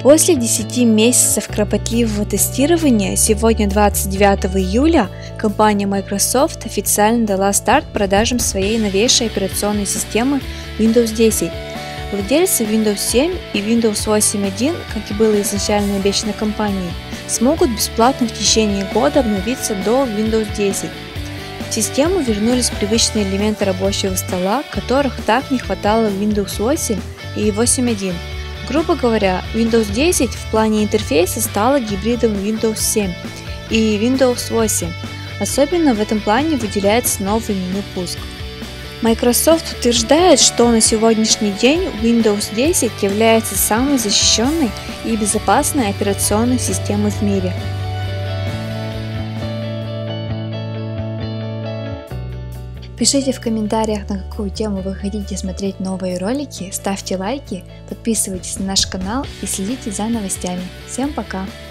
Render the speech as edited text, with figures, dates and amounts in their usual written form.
После 10 месяцев кропотливого тестирования, сегодня 29 июля, компания Microsoft официально дала старт продажам своей новейшей операционной системы Windows 10. Владельцы Windows 7 и Windows 8.1, как и было изначально обещано компанией, смогут бесплатно в течение года обновиться до Windows 10. В систему вернулись привычные элементы рабочего стола, которых так не хватало в Windows 8 и 8.1. Грубо говоря, Windows 10 в плане интерфейса стала гибридом Windows 7 и Windows 8. Особенно в этом плане выделяется новый меню «Пуск». Microsoft утверждает, что на сегодняшний день Windows 10 является самой защищенной и безопасной операционной системой в мире. Пишите в комментариях, на какую тему вы хотите смотреть новые ролики, ставьте лайки, подписывайтесь на наш канал и следите за новостями. Всем пока!